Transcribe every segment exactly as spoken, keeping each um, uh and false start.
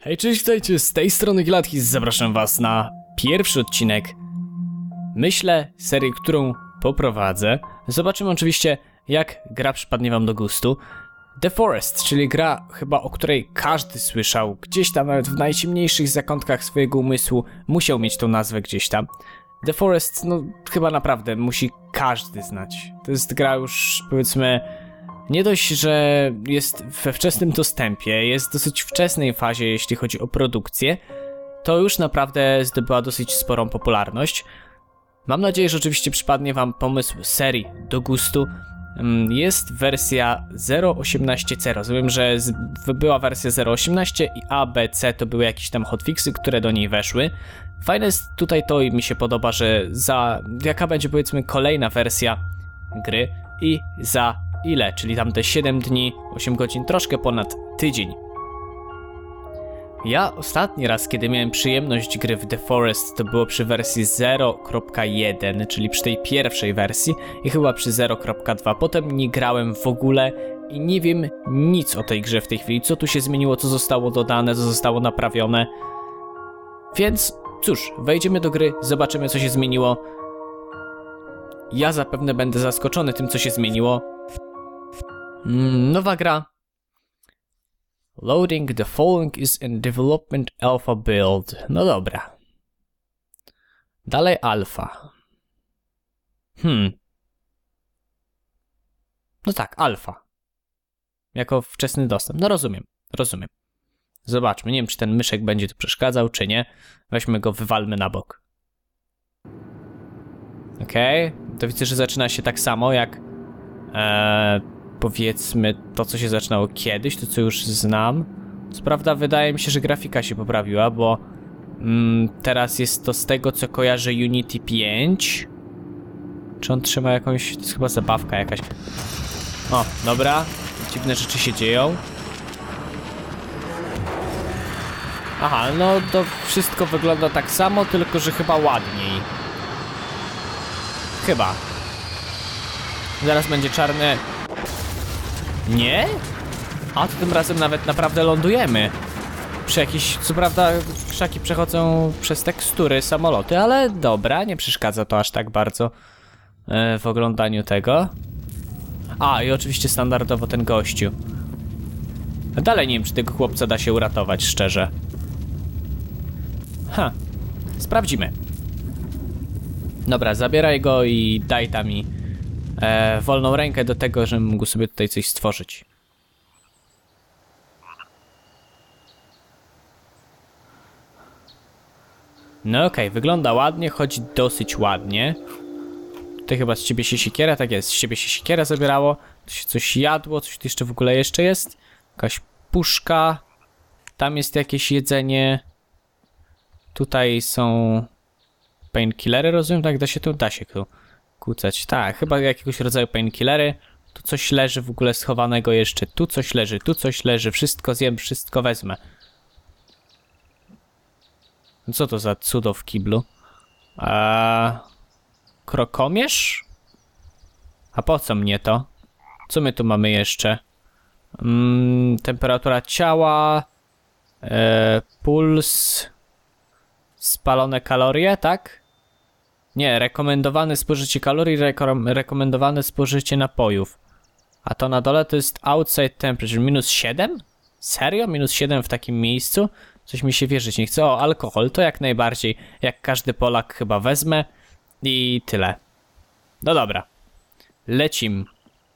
Hej, cześć, witajcie, z tej strony Gilathis, zapraszam was na pierwszy odcinek, myślę, serii, którą poprowadzę. Zobaczymy oczywiście, jak gra przypadnie wam do gustu. The Forest, czyli gra chyba, o której każdy słyszał, gdzieś tam nawet w najciemniejszych zakątkach swojego umysłu musiał mieć tą nazwę gdzieś tam. The Forest, no chyba naprawdę musi każdy znać. To jest gra już, powiedzmy, nie dość, że jest we wczesnym dostępie, jest w dosyć wczesnej fazie, jeśli chodzi o produkcję, to już naprawdę zdobyła dosyć sporą popularność. Mam nadzieję, że oczywiście przypadnie wam pomysł serii do gustu. Jest wersja zero osiemnaście C. Rozumiem, że była wersja zero osiemnaście i A, B, C to były jakieś tam hotfixy, które do niej weszły. Fajne jest tutaj to i mi się podoba, że za jaka będzie, powiedzmy, kolejna wersja gry i za ile, czyli tam te siedem dni, osiem godzin, troszkę ponad tydzień. Ja ostatni raz, kiedy miałem przyjemność gry w The Forest, to było przy wersji zero jeden, czyli przy tej pierwszej wersji i chyba przy zero dwa. Potem nie grałem w ogóle i nie wiem nic o tej grze w tej chwili, co tu się zmieniło, co zostało dodane, co zostało naprawione. Więc cóż, wejdziemy do gry, zobaczymy, co się zmieniło. Ja zapewne będę zaskoczony tym, co się zmieniło. Mm, nowa gra. Loading, the following is in development alpha build. No dobra. Dalej alfa. Hmm. No tak, alfa. Jako wczesny dostęp. No rozumiem, rozumiem. Zobaczmy, nie wiem, czy ten myszek będzie tu przeszkadzał, czy nie. Weźmy go, wywalmy na bok. Okej, okay. To widzę, że zaczyna się tak samo jak ee, powiedzmy to, co się zaczynało kiedyś, to co już znam. Co prawda wydaje mi się, że grafika się poprawiła, bo mm, teraz jest to z tego, co kojarzę, Unity pięć. Czy on trzyma jakąś... To jest chyba zabawka jakaś. O, dobra. Dziwne rzeczy się dzieją. Aha, no to wszystko wygląda tak samo, tylko że chyba ładniej. Chyba. Zaraz będzie czarne... Nie? A to tym razem nawet naprawdę lądujemy. Przy jakiś... Co prawda krzaki przechodzą przez tekstury samoloty, ale dobra, nie przeszkadza to aż tak bardzo e, w oglądaniu tego. A, i oczywiście standardowo ten gościu. Dalej nie wiem, czy tego chłopca da się uratować, szczerze. Ha, sprawdzimy. Dobra, zabieraj go i daj tam mi e, wolną rękę do tego, żebym mógł sobie tutaj coś stworzyć. No okej, okay, wygląda ładnie, chodzi dosyć ładnie. Tutaj chyba z ciebie się siekiera, tak jest, z ciebie się siekiera zabierało. Tu się coś jadło, coś tu jeszcze w ogóle jeszcze jest. Jakaś puszka. Tam jest jakieś jedzenie. Tutaj są painkillery, rozumiem, tak? Da się tu, da się tu kłócać. Tak, chyba jakiegoś rodzaju painkillery. Tu coś leży w ogóle schowanego jeszcze. Tu coś leży, tu coś leży. Wszystko zjem, wszystko wezmę. Co to za cudo w kiblu? Eee, krokomierz? A po co mnie to? Co my tu mamy jeszcze? Mm, temperatura ciała. Eee, puls. Spalone kalorie, tak? Nie, rekomendowane spożycie kalorii, reko rekomendowane spożycie napojów. A to na dole to jest outside temperature, minus siedem? Serio? minus siedem w takim miejscu? Coś mi się wierzyć nie chce. O, alkohol, to jak najbardziej, jak każdy Polak chyba wezmę. I tyle. No dobra. Lecim.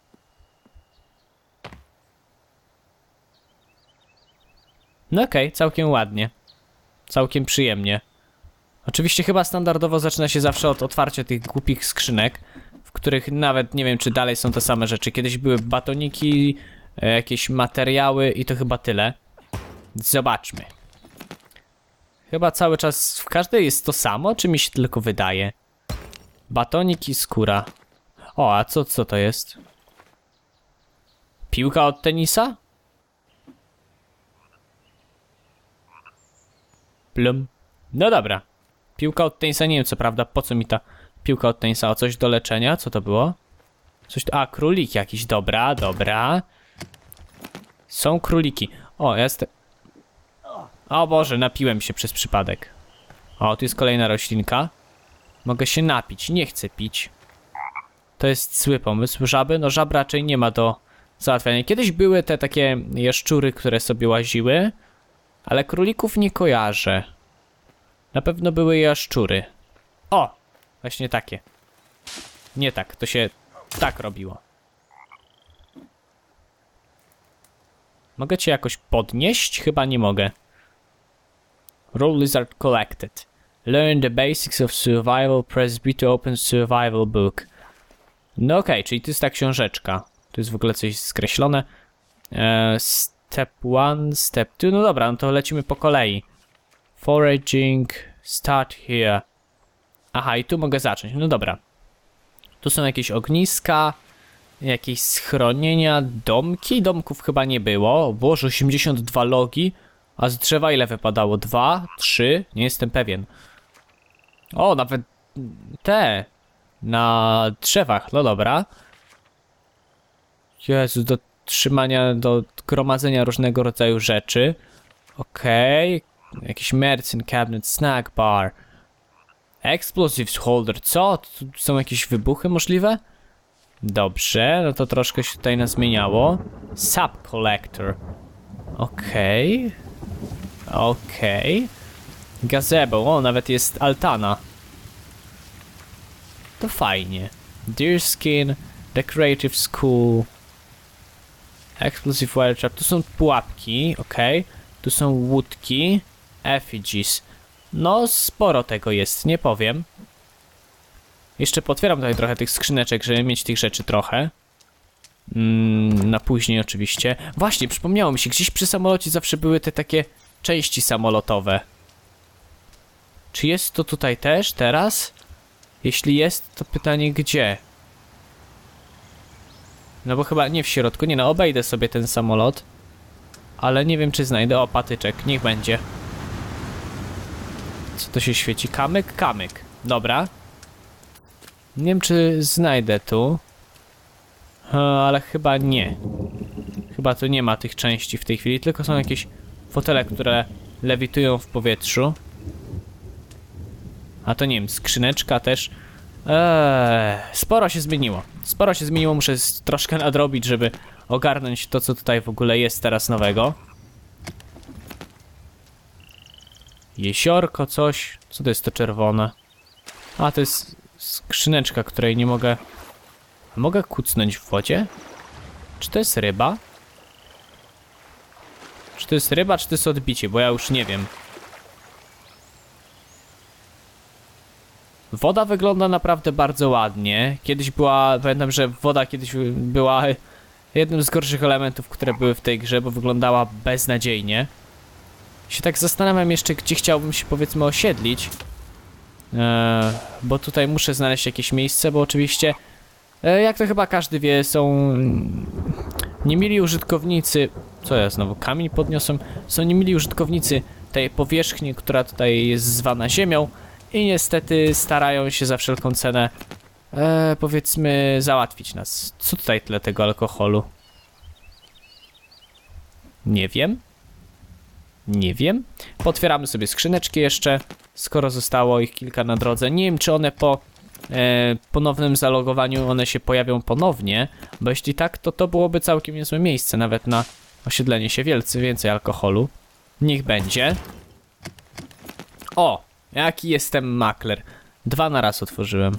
No okej, okay, całkiem ładnie. Całkiem przyjemnie. Oczywiście chyba standardowo zaczyna się zawsze od otwarcia tych głupich skrzynek, w których nawet nie wiem, czy dalej są te same rzeczy. Kiedyś były batoniki, jakieś materiały i to chyba tyle. Zobaczmy. Chyba cały czas w każdej jest to samo, czy mi się tylko wydaje? Batonik i skóra. O, a co, co to jest? Piłka od tenisa? Plum. No dobra. Piłka od tenisa, nie wiem co prawda, po co mi ta piłka od tenisa, o coś do leczenia, co to było? Coś tu, a królik jakiś, dobra, dobra. Są króliki. O, jest... O Boże, napiłem się przez przypadek. O, tu jest kolejna roślinka. Mogę się napić, nie chcę pić. To jest zły pomysł. Żaby? No żab raczej nie ma do załatwiania. Kiedyś były te takie jaszczury, które sobie łaziły, ale królików nie kojarzę. Na pewno były jaszczury. O! Właśnie takie. Nie tak, to się tak robiło. Mogę cię jakoś podnieść? Chyba nie mogę. Roll lizard collected. Learn the basics of survival. Press B to open survival book. No okej, okay, czyli to jest ta książeczka. Tu jest w ogóle coś skreślone. Eee, step one, step two. No dobra, no to lecimy po kolei. Foraging. Start here. Aha, i tu mogę zacząć. No dobra. Tu są jakieś ogniska. Jakieś schronienia. Domki? Domków chyba nie było. O Boże, osiemdziesiąt dwa logi. A z drzewa ile wypadało? Dwa? Trzy? Nie jestem pewien. O, nawet te na drzewach, no dobra. Jezu, do trzymania, do gromadzenia różnego rodzaju rzeczy. Okej. Okay. Jakiś medicine cabinet, snack bar. Explosives holder, co? Tu są jakieś wybuchy możliwe? Dobrze, no to troszkę się tutaj nazmieniało. Sap collector. Okej. Okay. Okej. Okay. Gazebo, o, nawet jest altana. To fajnie. Deerskin, Decorative School, Explosive Wire Trap. Tu są pułapki, okej. Okay. Tu są łódki, effigies. No, sporo tego jest, nie powiem. Jeszcze potwieram tutaj trochę tych skrzyneczek, żeby mieć tych rzeczy trochę. Mm, na później oczywiście. Właśnie, przypomniało mi się, gdzieś przy samolocie zawsze były te takie części samolotowe. Czy jest to tutaj też, teraz? Jeśli jest, to pytanie gdzie? No bo chyba nie w środku, nie no, obejdę sobie ten samolot. Ale nie wiem czy znajdę, o patyczek, niech będzie. Co to się świeci? Kamyk? Kamyk, dobra. Nie wiem czy znajdę tu. Ale chyba nie. Chyba tu nie ma tych części w tej chwili, tylko są jakieś fotele, które lewitują w powietrzu. A to nie wiem, skrzyneczka też. Eee, sporo się zmieniło. Sporo się zmieniło, muszę troszkę nadrobić, żeby ogarnąć to, co tutaj w ogóle jest teraz nowego. Jeziorko, coś. Co to jest to czerwone? A, to jest skrzyneczka, której nie mogę... Mogę kucnąć w wodzie? Czy to jest ryba? Czy to jest ryba, czy to jest odbicie? Bo ja już nie wiem. Woda wygląda naprawdę bardzo ładnie. Kiedyś była, pamiętam, że woda kiedyś była jednym z gorszych elementów, które były w tej grze, bo wyglądała beznadziejnie. Się tak zastanawiam jeszcze, gdzie chciałbym się powiedzmy osiedlić. Eee, bo tutaj muszę znaleźć jakieś miejsce, bo oczywiście, e, jak to chyba każdy wie, są niemili użytkownicy... Co ja znowu kamień podniosłem? Są niemili użytkownicy tej powierzchni, która tutaj jest zwana ziemią. I niestety starają się za wszelką cenę, e, powiedzmy, załatwić nas. Co tutaj tyle tego alkoholu? Nie wiem. Nie wiem. Potwieramy sobie skrzyneczki jeszcze, skoro zostało ich kilka na drodze. Nie wiem, czy one po e, ponownym zalogowaniu one się pojawią ponownie, bo jeśli tak, to to byłoby całkiem niezłe miejsce, nawet na osiedlenie się wielcy, więcej alkoholu. Niech będzie. O! Jaki jestem makler. Dwa na raz otworzyłem.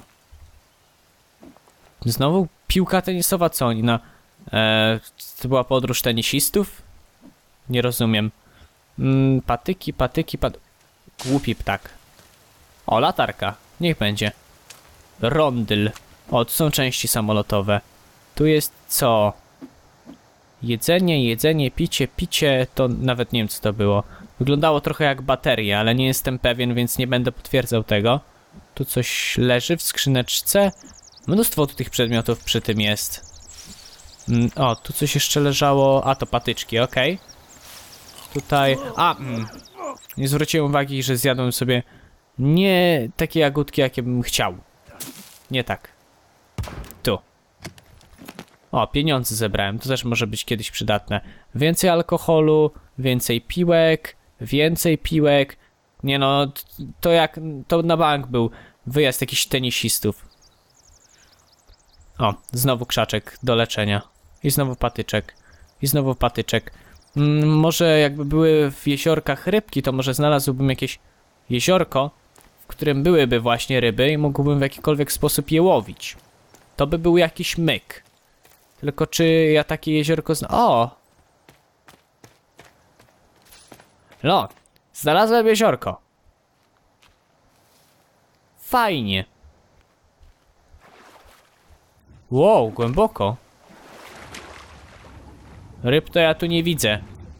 Znowu piłka tenisowa, co oni na... E, to była podróż tenisistów? Nie rozumiem. Mm, patyki, patyki, pat... Głupi ptak. O, latarka. Niech będzie. Rondyl. O, tu są części samolotowe. Tu jest co? Jedzenie, jedzenie, picie, picie, to nawet nie wiem co to było. Wyglądało trochę jak bateria, ale nie jestem pewien, więc nie będę potwierdzał tego. Tu coś leży w skrzyneczce. Mnóstwo tu tych przedmiotów przy tym jest. Mm, o, tu coś jeszcze leżało. A, to patyczki, okej. Okay. Tutaj... A, mm, nie zwróciłem uwagi, że zjadłem sobie nie takie jagódki, jakie bym chciał. Nie tak. Tu. O, pieniądze zebrałem, to też może być kiedyś przydatne. Więcej alkoholu, więcej piłek, Więcej piłek. Nie no, t- to jak... To na bank był wyjazd jakichś tenisistów. O, znowu krzaczek do leczenia. I znowu patyczek. I znowu patyczek. Mm, może jakby były w jeziorkach rybki, to może znalazłbym jakieś jeziorko, w którym byłyby właśnie ryby i mógłbym w jakikolwiek sposób je łowić. To by był jakiś myk. Tylko czy ja takie jeziorko zna... O! No, znalazłem jeziorko. Fajnie. Wow, głęboko. Ryb to ja tu nie widzę.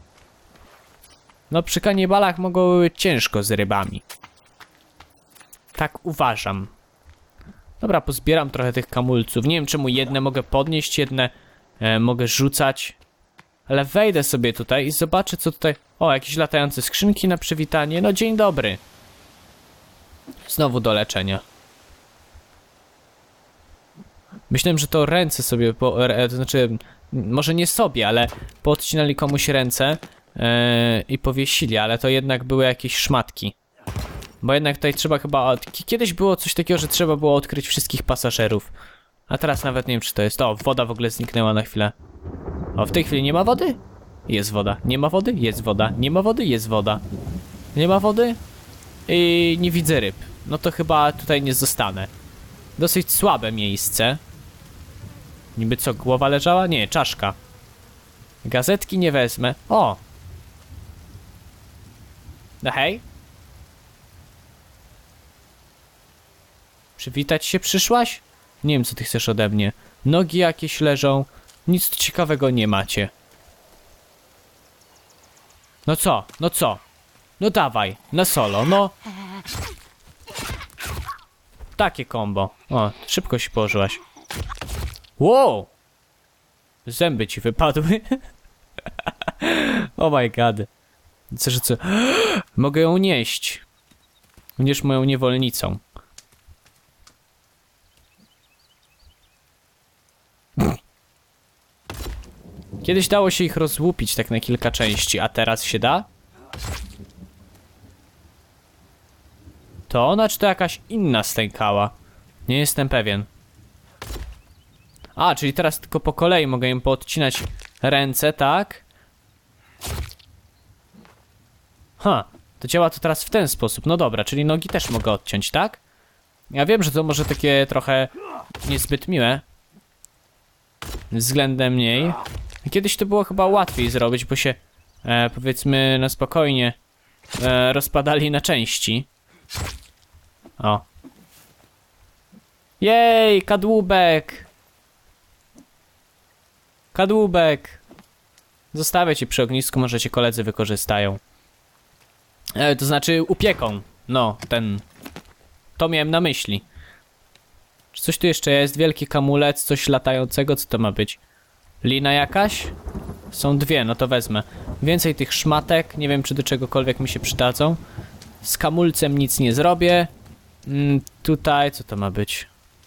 No przy kanibalach mogło być ciężko z rybami. Tak uważam. Dobra, pozbieram trochę tych kamulców. Nie wiem czemu jedne mogę podnieść, jedne e, mogę rzucać. Ale wejdę sobie tutaj i zobaczę co tutaj... O, jakieś latające skrzynki na przywitanie. No dzień dobry. Znowu do leczenia. Myślałem, że to ręce sobie, po, to znaczy, może nie sobie, ale poodcinali komuś ręce yy, i powiesili, ale to jednak były jakieś szmatki. Bo jednak tutaj trzeba chyba, od... kiedyś było coś takiego, że trzeba było odkryć wszystkich pasażerów. A teraz nawet nie wiem czy to jest, o, woda w ogóle zniknęła na chwilę. O, w tej chwili nie ma wody? Jest woda. Nie ma wody? Jest woda. Nie ma wody? Jest woda. Nie ma wody? I nie widzę ryb. No to chyba tutaj nie zostanę. Dosyć słabe miejsce. Niby co, głowa leżała? Nie, czaszka. Gazetki nie wezmę. O! No hej. Przywitać się przyszłaś? Nie wiem co ty chcesz ode mnie. Nogi jakieś leżą. Nic tu ciekawego nie macie. No co? No co? No dawaj, na solo, no. Takie combo. O, szybko się położyłaś. Wow! Zęby ci wypadły. Oh my god. Co, że co? Mogę ją nieść. Będziesz moją niewolnicą. Kiedyś dało się ich rozłupić tak na kilka części, a teraz się da? To ona, czy to jakaś inna stękała? Nie jestem pewien. A, czyli teraz tylko po kolei mogę im poodcinać ręce, tak? Ha, to działa to teraz w ten sposób. No dobra, czyli nogi też mogę odciąć, tak? Ja wiem, że to może takie trochę niezbyt miłe względem niej. Kiedyś to było chyba łatwiej zrobić, bo się e, powiedzmy na spokojnie e, rozpadali na części. O. Jej, kadłubek! Kadłubek! Zostawię ci przy ognisku, może cię koledzy wykorzystają. E, to znaczy upieką. No, ten... To miałem na myśli. Czy coś tu jeszcze jest? Wielki kamulec, coś latającego, co to ma być? Lina jakaś? Są dwie, no to wezmę. Więcej tych szmatek, nie wiem czy do czegokolwiek mi się przydadzą. Z kamulcem nic nie zrobię. Mm, tutaj, co to ma być?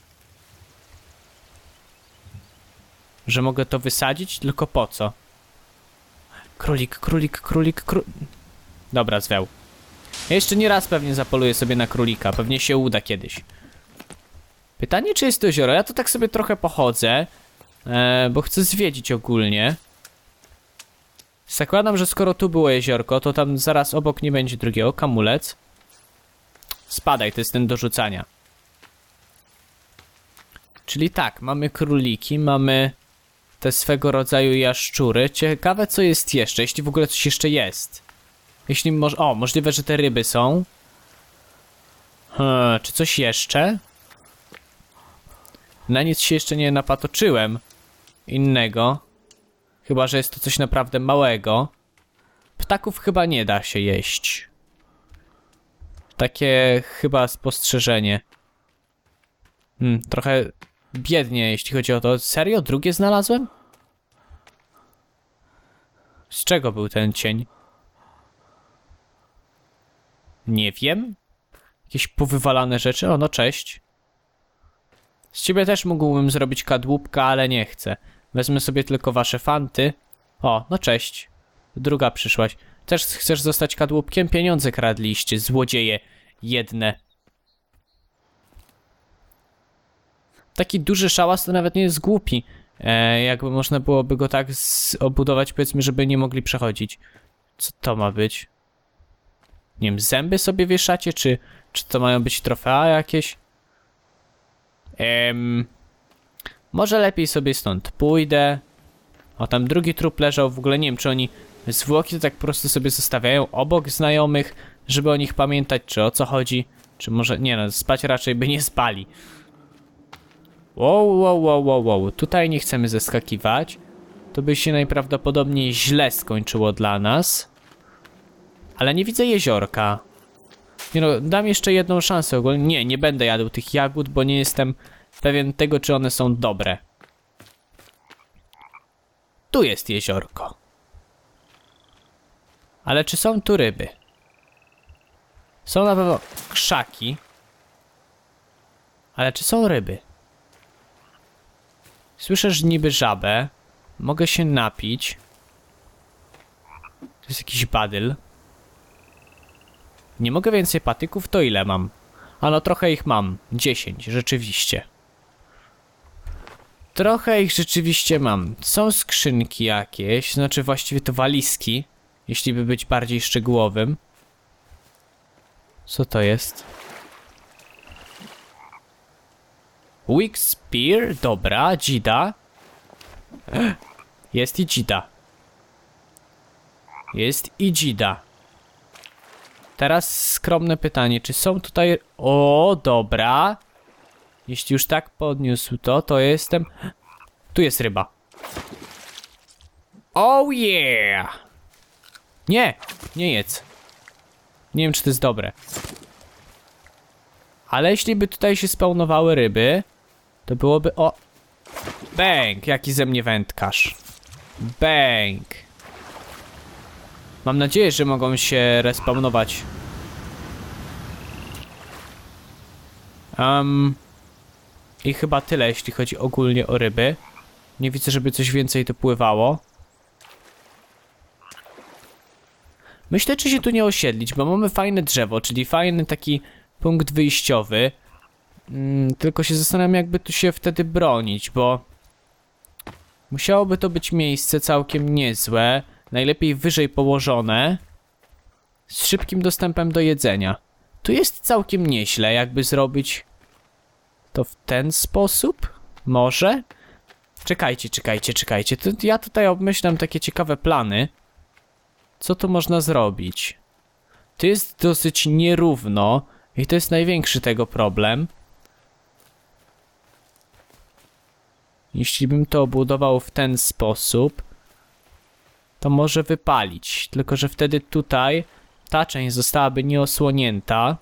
Że mogę to wysadzić? Tylko po co? Królik, królik, królik, królik... Dobra, zwiał. Ja jeszcze nie raz pewnie zapoluję sobie na królika, pewnie się uda kiedyś. Pytanie, czy jest to jezioro? Ja to tak sobie trochę pochodzę, e, bo chcę zwiedzić ogólnie. Zakładam, że skoro tu było jeziorko, to tam zaraz obok nie będzie drugiego. Kamulec. Spadaj, to jest ten do rzucania. Czyli tak, mamy króliki, mamy te swego rodzaju jaszczury. Ciekawe co jest jeszcze, jeśli w ogóle coś jeszcze jest. Jeśli może... O, możliwe, że te ryby są. Hmm, czy coś jeszcze? Na nic się jeszcze nie napatoczyłem. Innego. Chyba, że jest to coś naprawdę małego. Ptaków chyba nie da się jeść. Takie chyba spostrzeżenie. Hmm, trochę biednie, jeśli chodzi o to. Serio? Drugie znalazłem? Z czego był ten cień? Nie wiem. Jakieś powywalane rzeczy? O, no cześć. Z ciebie też mógłbym zrobić kadłubka, ale nie chcę. Wezmę sobie tylko wasze fanty. O, no cześć. Druga przyszłaś. Też chcesz zostać kadłubkiem? Pieniądze kradliście, złodzieje jedne. Taki duży szałas to nawet nie jest głupi. E, jakby można byłoby go tak obudować, powiedzmy, żeby nie mogli przechodzić. Co to ma być? Nie wiem, zęby sobie wieszacie, czy, czy to mają być trofea jakieś? Ehm, może lepiej sobie stąd pójdę. O, tam drugi trup leżał, w ogóle nie wiem, czy oni zwłoki to tak po prostu sobie zostawiają obok znajomych, żeby o nich pamiętać, czy o co chodzi. Czy może, nie no, spać raczej by nie spali. Wow, wow, wow, wow, wow, tutaj nie chcemy zeskakiwać. To by się najprawdopodobniej źle skończyło dla nas. Ale nie widzę jeziorka. Nie no, dam jeszcze jedną szansę ogólnie. Nie, nie będę jadł tych jagód, bo nie jestem pewien tego, czy one są dobre. Tu jest jeziorko. Ale czy są tu ryby? Są na pewno krzaki. Ale czy są ryby? Słyszę, że niby żabę. Mogę się napić. To jest jakiś badyl. Nie mogę więcej patyków, to ile mam? A no trochę ich mam. dziesięć, rzeczywiście. Trochę ich rzeczywiście mam. Są skrzynki jakieś, znaczy właściwie to walizki, jeśli by być bardziej szczegółowym. Co to jest? Weak Spear, dobra, dzida. Jest i dzida. Jest i dzida. Teraz skromne pytanie, czy są tutaj... O, dobra. Jeśli już tak podniósł to, to jestem... Tu jest ryba. Oh yeah! Nie, nie jedz. Nie wiem, czy to jest dobre. Ale jeśli by tutaj się spawnowały ryby, to byłoby... O! Bęk! Jaki ze mnie wędkarz. Bęk! Mam nadzieję, że mogą się respawnować. Um, I chyba tyle, jeśli chodzi ogólnie o ryby. Nie widzę, żeby coś więcej tu pływało. Myślę, czy się tu nie osiedlić, bo mamy fajne drzewo, czyli fajny taki punkt wyjściowy. Mm, tylko się zastanawiam, jakby tu się wtedy bronić, bo... Musiałoby to być miejsce całkiem niezłe. Najlepiej wyżej położone. Z szybkim dostępem do jedzenia. Tu jest całkiem nieźle, jakby zrobić to w ten sposób? Może? Czekajcie, czekajcie, czekajcie. To ja tutaj obmyślam takie ciekawe plany. Co tu można zrobić? To jest dosyć nierówno i to jest największy tego problem. Jeśli bym to obudował w ten sposób, to może wypalić. Tylko że wtedy tutaj ta część zostałaby nieosłonięta.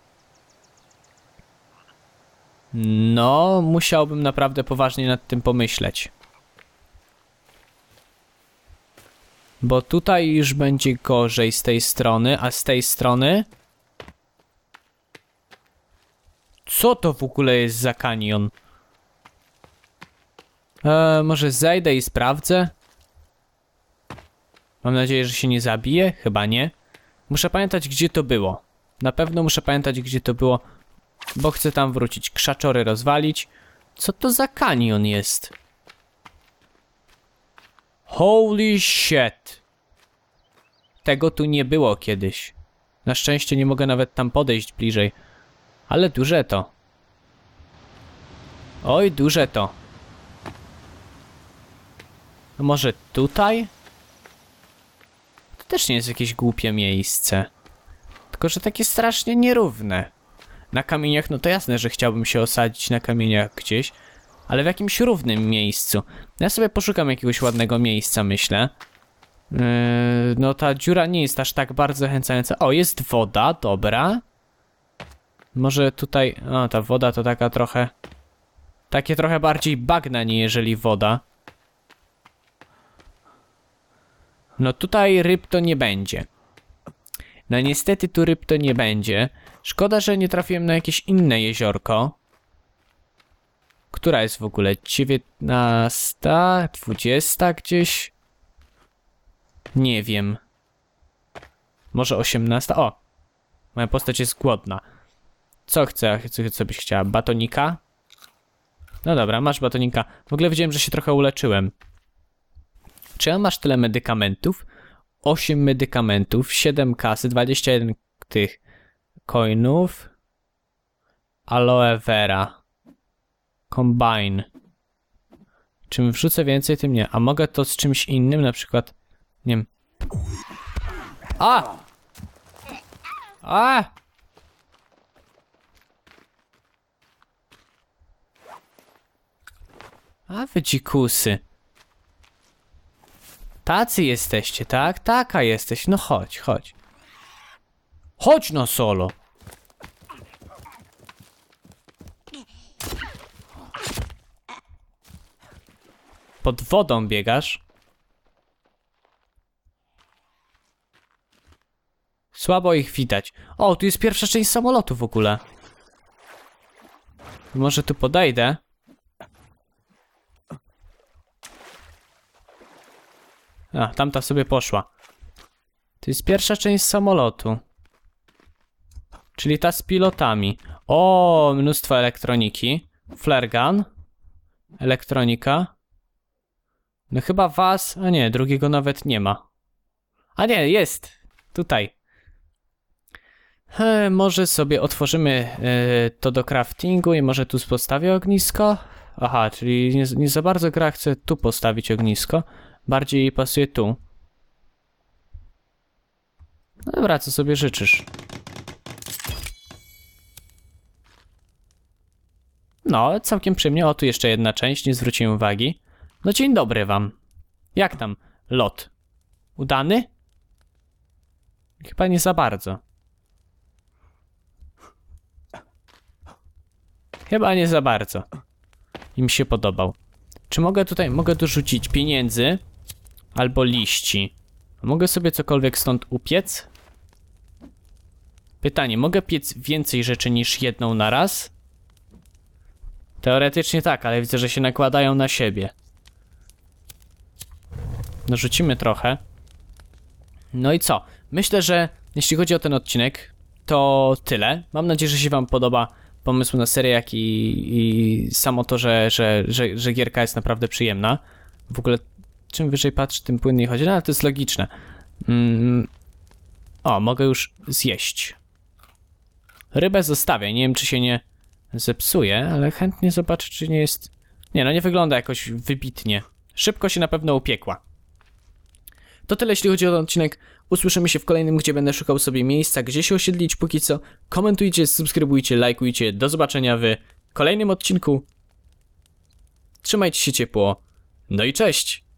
No, musiałbym naprawdę poważnie nad tym pomyśleć. Bo tutaj już będzie gorzej z tej strony, a z tej strony... Co to w ogóle jest za kanion? Eee, może zejdę i sprawdzę? Mam nadzieję, że się nie zabije? Chyba nie. Muszę pamiętać, gdzie to było. Na pewno muszę pamiętać, gdzie to było, bo chcę tam wrócić. Krzaczory rozwalić. Co to za kanion jest? Holy shit. Tego tu nie było kiedyś. Na szczęście nie mogę nawet tam podejść bliżej. Ale duże to. Oj, duże to. No może tutaj? To też nie jest jakieś głupie miejsce. Tylko że takie strasznie nierówne. Na kamieniach, no to jasne, że chciałbym się osadzić na kamieniach gdzieś. Ale w jakimś równym miejscu. Ja sobie poszukam jakiegoś ładnego miejsca, myślę. Yy, no ta dziura nie jest aż tak bardzo zachęcająca. O, jest woda, dobra. Może tutaj... O, ta woda to taka trochę... Takie trochę bardziej bagna, nie jeżeli woda. No tutaj ryb to nie będzie. No niestety tu ryb to nie będzie. Szkoda, że nie trafiłem na jakieś inne jeziorko. Która jest w ogóle? dziewiętnasta? dwudziesta gdzieś? Nie wiem. Może osiemnasta? O! Moja postać jest głodna. Co chce? Co, co byś chciała? Batonika? No dobra, masz batonika. W ogóle widziałem, że się trochę uleczyłem. Czy masz tyle medykamentów? osiem medykamentów, siedem kasy, dwadzieścia jeden tych coinów. Aloe vera. Combine. Czym wrzucę więcej, tym nie. A mogę to z czymś innym, na przykład... Nie wiem. A! A! A wy dzikusy. Tacy jesteście, tak? Taka jesteś. No chodź, chodź. Chodź no solo. Pod wodą biegasz? Słabo ich widać. O, tu jest pierwsza część samolotu w ogóle. Może tu podejdę? A, tamta sobie poszła. To jest pierwsza część samolotu. Czyli ta z pilotami. O, mnóstwo elektroniki. Flare gun. Elektronika. No chyba was... A nie, drugiego nawet nie ma. A nie, jest. Tutaj. He, może sobie otworzymy e, to do craftingu i może tu postawię ognisko? Aha, czyli nie, nie za bardzo gra chce tu postawić ognisko. Bardziej jej pasuje tu. No dobra, co sobie życzysz? No, całkiem przyjemnie. O, tu jeszcze jedna część, nie zwróciłem uwagi. No dzień dobry wam. Jak tam lot? Udany? Chyba nie za bardzo. Chyba nie za bardzo. Im się podobał. Czy mogę tutaj, mogę dorzucić pieniędzy? Albo liści. Mogę sobie cokolwiek stąd upiec? Pytanie, mogę piec więcej rzeczy niż jedną na raz? Teoretycznie tak, ale widzę, że się nakładają na siebie. Dorzucimy trochę. No i co? Myślę, że jeśli chodzi o ten odcinek, to tyle. Mam nadzieję, że się wam podoba pomysł na serię, jak i, i samo to, że, że, że, że gierka jest naprawdę przyjemna. W ogóle czym wyżej patrzę, tym płynniej chodzi, no ale to jest logiczne. Mm. O, mogę już zjeść. Rybę zostawię, nie wiem czy się nie zepsuje, ale chętnie zobaczę czy nie jest... Nie no, nie wygląda jakoś wybitnie. Szybko się na pewno upiekła. To tyle jeśli chodzi o ten odcinek. Usłyszymy się w kolejnym, gdzie będę szukał sobie miejsca, gdzie się osiedlić. Póki co komentujcie, subskrybujcie, lajkujcie. Do zobaczenia w kolejnym odcinku. Trzymajcie się ciepło. No i cześć!